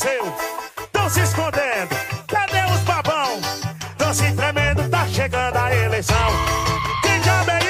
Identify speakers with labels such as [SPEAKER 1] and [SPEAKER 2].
[SPEAKER 1] seu, tão se escondendo. Cadê os babão? Tão se tremendo, tá chegando a eleição. Quem já bem